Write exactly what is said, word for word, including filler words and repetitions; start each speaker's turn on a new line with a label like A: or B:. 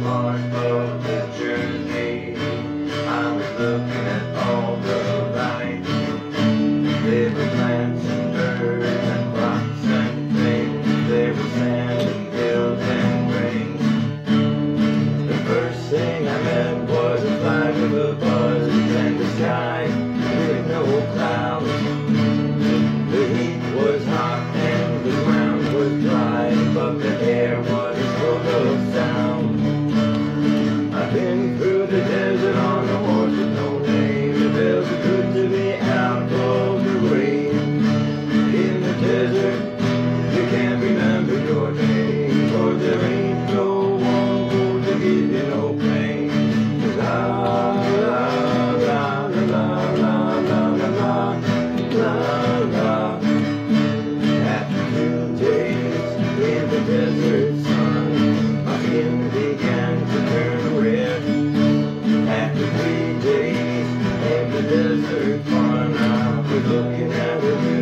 A: part of the journey. I was looking at all the lights. There were plants and birds and rocks and things. There was sand and hills and rain. The first thing I met was a flag with a buzz and the sky with no clouds. The heat was hot and the ground was dry, but the air was full of sound. I've been through the desert on a horse with no name. It feels good to be out of the rain. In the desert, you can't remember your name, 'cause there ain't no one who to give you no pain. La la la la la la la la la la. After two days in the desert sun, my skin began to turn red. After three days in the desert fun, I was looking at a